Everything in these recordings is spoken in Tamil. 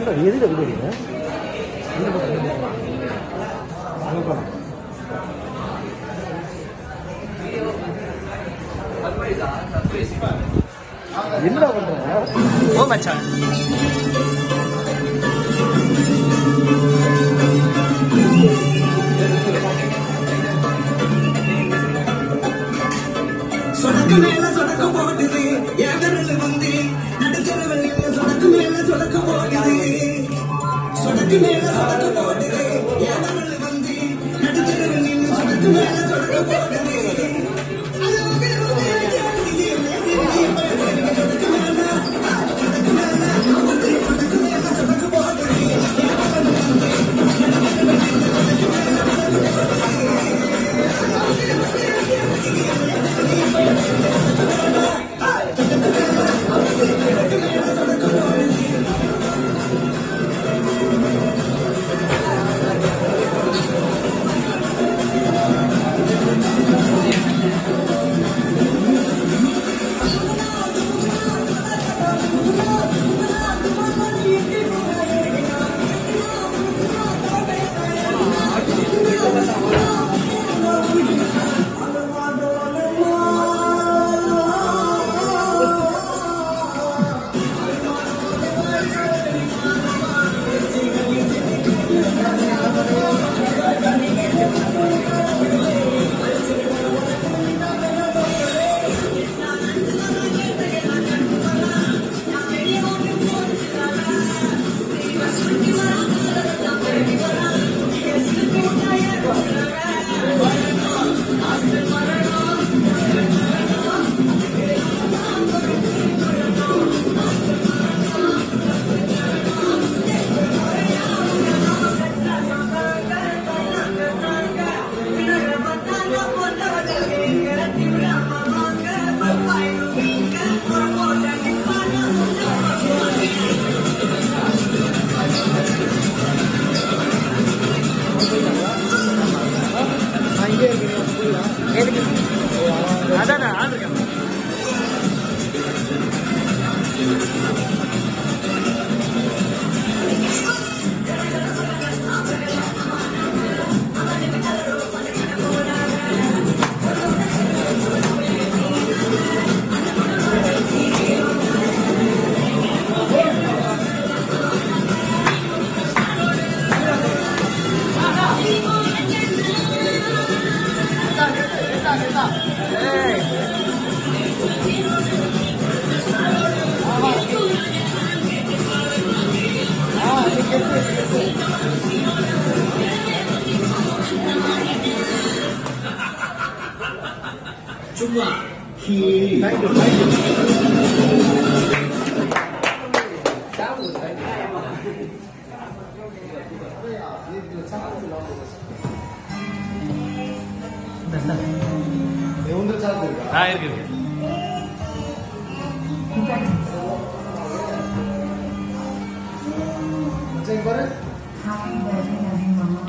எதுக்கு அது போறீங்க? என்னடா பண்றாங்க? ஓ மச்சான் சொடக்கு மேல சொடக்கு போடுது ஏதரல் வந்து நடுத்தரவல் சொடக்கு மேல சொடக்கு போடுது சொடக்கு மேல சொடக்கு போடுது ஏதரல் வந்து நடுத்தரவல் சொடக்கு மேல சொடக்கு போடுது அதான் ஆண்டிருக்கேன். சும்மா இருக்கு. Happy birthday, Navin Kumar.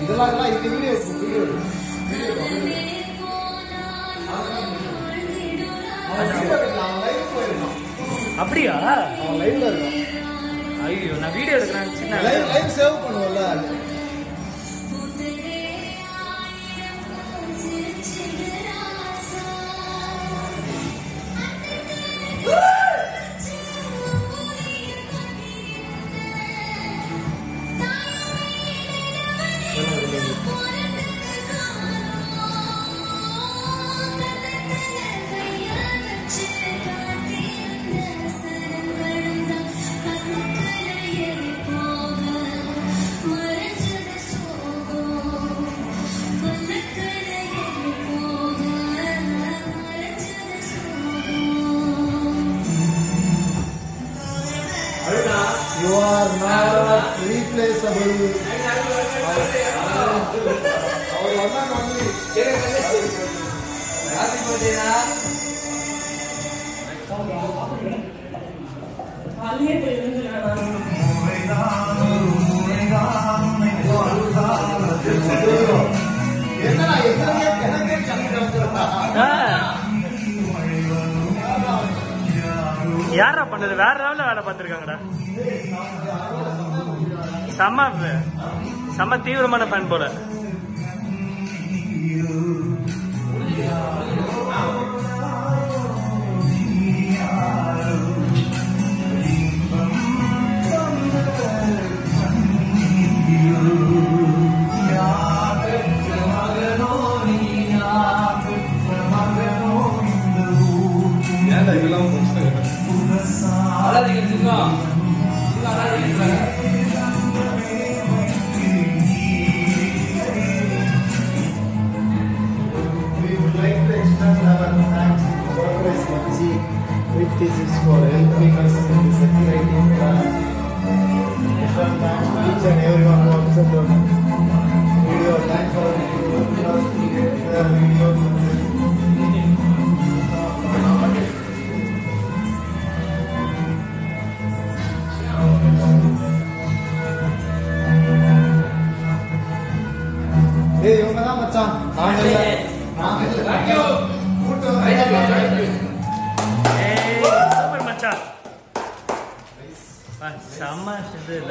அப்படியா? ஐயோ, நான் வீடியோ எடுக்கிறேன். லைவ் சேவ் பண்ணுவோம்ல. You are not replaceable. யாரா பண்ணது? வேற லெவல்ல வேலை பார்த்திருக்காங்கடா. செம்ம தீவிரமான ஃபேன் போல. This is for helping us in this exciting time. Each and everyone who observed the video, thanks for the video. Hey, இவங்க தான் மச்சான். செம்ம இதுல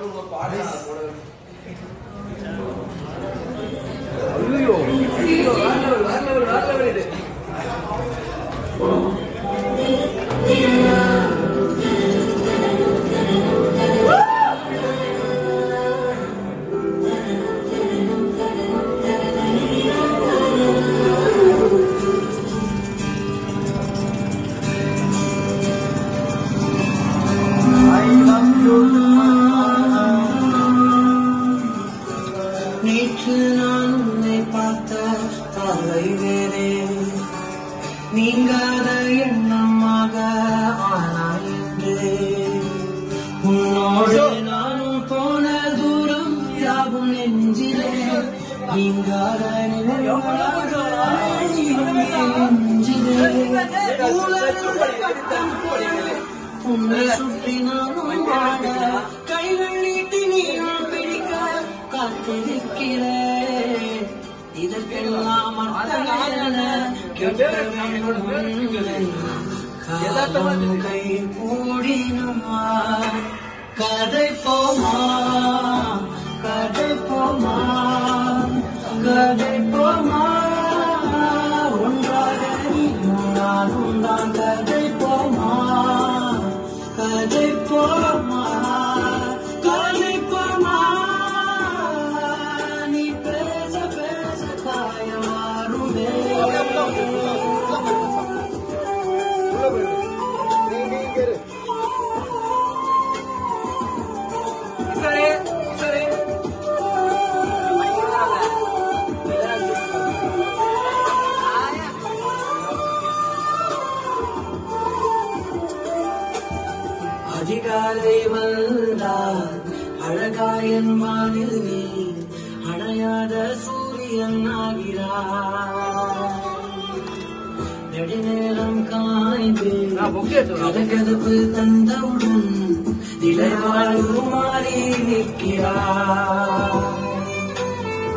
நேற்று நான் உன்னை பார்த்த பார்வை வேறே, நீங்காத எண்ணமாக ஆனாய் என்று. உன்னோடு நானும் போன தூரம் யாவும் நெஞ்சிலே, நீங்காத நெஞ்சிலே உன்னை சுற்றி நானும் வாழ, கைகள் நீட்டி நீயும் பிடிக்க காத்திருக்கிறேன். இதற்கெல்லாம் கை கூடினமா, கதை போமா கதை போமா கதை போமா, ஒன்றாக நானும் தான் கதை போமா கதை போமா கதை போமா. நீ பேச பேச காயமாறுமே. அதிகாலை வந்தால் அழகாயன் வானில் நீ அணையாத சூரியன் ஆகிறார். நெடுநேரம் காய்ந்து கதகதப்பு தந்தவுடன் இளைவாழ்வு மாறி நிற்கிறார்.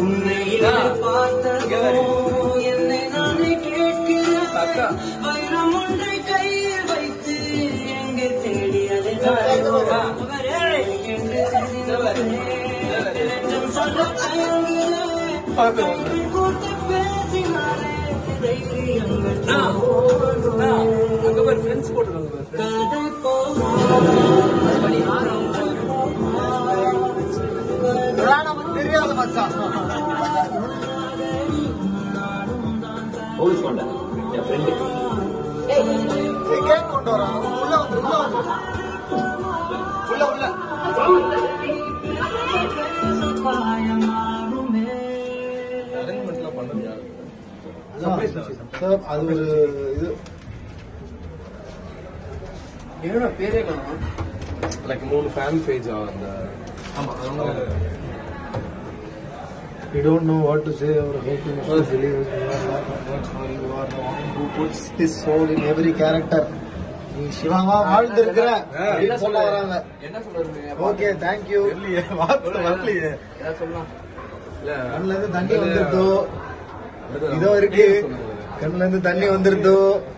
உன்னை பார்த்ததோ என்னை நானே கேட்கிறேன் வைரம் ஒன்றை கையில் வைத்து எங்கே தேடி அதை சொல்ல கூட்டு பேசினாரே கதை தெரியாத மச்சான் போலீஸ் கொண்ட என் ஃப்ரெண்டு கேக் கொண்டு வரான் உள்ள வந்து உள்ள அரேஞ்ச்மெண்ட்லாம் பண்ணது யாரு சார் அது ஒரு இது என்னோட பேரே காணும் லைக் 3 ஃபேன் பேஜ் அந்த ஆமா we don't know what to say or how to believe you are the one who puts his soul in every character நீ சிவாவா வாழ்ந்திருக்கிற என்ன சொல்ல வராங்க என்ன சொல்றது ஓகே थैंक यू இல்லையே வார்த்தை வரலையே என்ன சொல்லலாம் இல்ல கண்ணுல இருந்து தண்ணி வந்திருதோ இதோ இருக்கு கண்ணுல இருந்து தண்ணி வந்திருதோ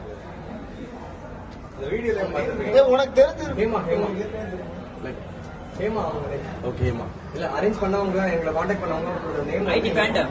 இந்த வீடியோல உனக்கு தெரிஞ்சிருக்கு ஓகே ஹேமா இல்ல அரேஞ்ச் பண்ணவங்க எங்களை கான்டாக்ட் பண்ணவங்க name ID Phantom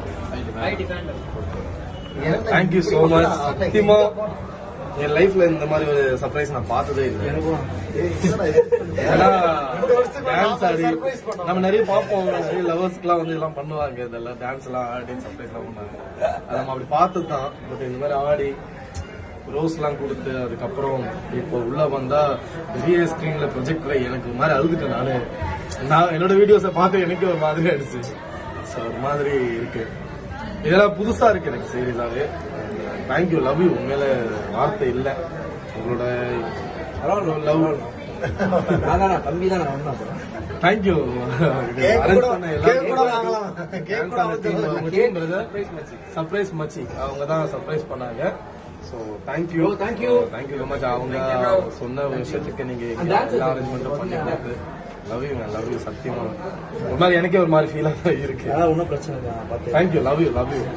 thank you so much சத்தியமா என் லைஃப்ல இந்த மாதிரி ஒரு சர்ப்ரைஸ் நான் பார்த்ததே இல்லை ஏன்னா டான்ஸ் ஆடி நம்ம நிறைய பார்ப்போம் நிறைய லவர்ஸ்க்குலாம் வந்து இதெல்லாம் பண்ணுவாங்க இதெல்லாம் டான்ஸ் எல்லாம் ஆடி சர்ப்ரைஸ் எல்லாம் பண்ணாங்க அதை நம்ம அப்படி பார்த்தது தான் பட் இந்த மாதிரி ஆடி ரோஸ் எல்லாம் கொடுத்து அதுக்கப்புறம் இப்போ உள்ள வந்தா பெரிய ஸ்கிரீன்ல ப்ரொஜெக்ட்ல எனக்கு ஒரு மாதிரி அழுதுட்டேன் நான் என்னோட வீடியோஸை பார்த்து எனக்கு ஒரு மாதிரி ஆயிடுச்சு ஸோ ஒரு மாதிரி இருக்கு இதெல்லாம் புதுசா இருக்கு எனக்கு சீரியஸாவே தேங்க்யூ லவ் யூ உண்மையில வார்த்தை இல்ல உங்களோட லவ் தம்பி தான் தேங்க்யூ அரேஞ்ச் பண்ண எல்லாரும் சர்ப்ரைஸ் மச்சி அவங்க தான் சர்ப்ரைஸ் பண்ணாங்க ஸோ தேங்க்யூ வெரி மச் அவங்க சொன்ன விஷயத்துக்கு நீங்க எல்லா அரேஞ்ச்மெண்ட்டும் பண்ணிட்டு லவ் யூ சத்தியமா ஒரு மாதிரி எனக்கே ஒரு மாதிரி ஃபீலா தான் இருக்கு ஒன்றும் பிரச்சனை இல்லை தேங்க்யூ லவ் யூ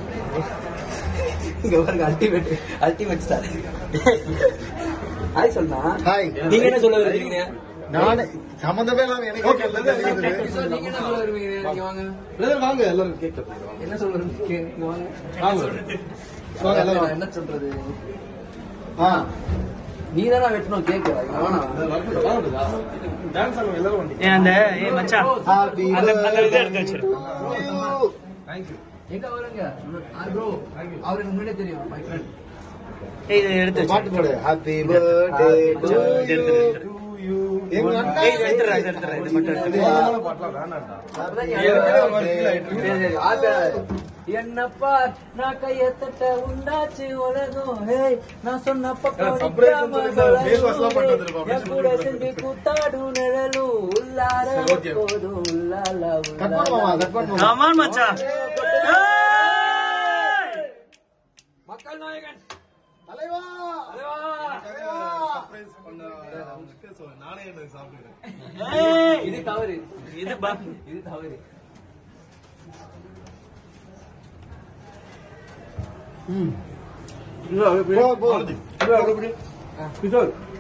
இங்க பாருங்க அல்டிமேட் ஸ்டார் ஹாய் சொன்னா ஹாய் நீங்க என்ன சொல்ல விரும்புறீங்க நான் சம்பந்தமே இல்லாம எனக்கு நீங்க என்ன சொல்ல விரும்புறீங்க நீங்க வாங்க பிரதர் வாங்க எல்லாரும் கேட்க என்ன சொல்ல விரும்புறீங்க நீங்க வாங்க வாங்க எல்லாரும் என்ன சொல்றது நீ தானே வெட்டணும் கேக்கு டான்ஸ் ஆடுங்க எல்லாரும் வந்து அந்த மச்சான் அந்த இதை எடுத்து வச்சிரு. தேங்க்யூ எங்க வருங்க ப்ரோ அவருக்கு முன்னாடியே தெரியும் மை ஃப்ரெண்ட் இதை எடுத்து வச்சிரு. பாட்டு போடு ஹாப்பி பர்த்டே டு யூ எங்க அண்ணா எடுத்துறா இது மட்டும் எடுத்து. பாட்டலாம் வேணாம்டா என்னப்பா நான் கையத்தட்ட உண்டாச்சு உலகம் ஹே நான் சொன்னப்ப கூட செஞ்சு கூத்தாடு நிழலு உள்ளார போதும் உள்ளால Come on, மச்சான். மக்கள் நாயகன் தலைவா சர்ப்ரைஸ் பண்ண சோ நானே என்ன சாப்பிடுறேன் இது தவறு இது இது தவறு போ கிஷோர்